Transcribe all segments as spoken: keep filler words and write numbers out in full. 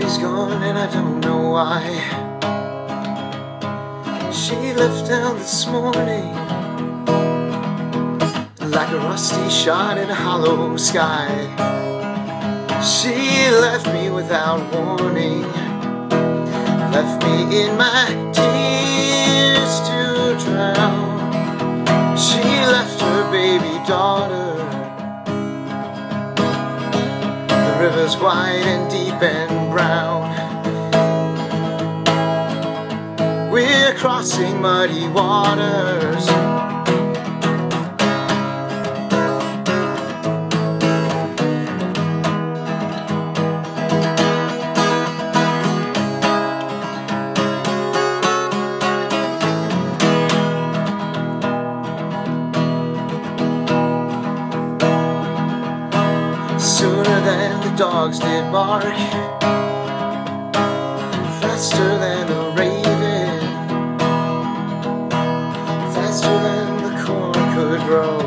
she's gone and I don't know why. She left town this morning like a rusty shot in a hollow sky. She left me without warning, left me in my tears to drown. She left her baby daughter. The river's wide and deep and brown. We're crossing muddy waters. Sooner than the dogs did bark, faster than a raven, faster than the corn could grow.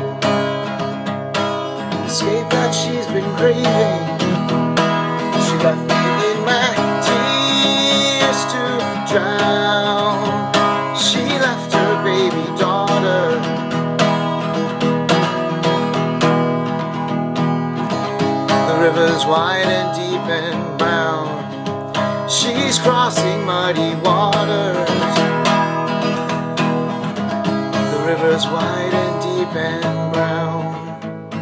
Escape that she's been craving. She left me in my tears to drown. She left her baby daughter. The river's wide and deep and brown. She's crossing muddy waters. The river's wide and deep and brown.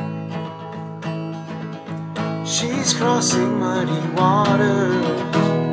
She's crossing muddy waters.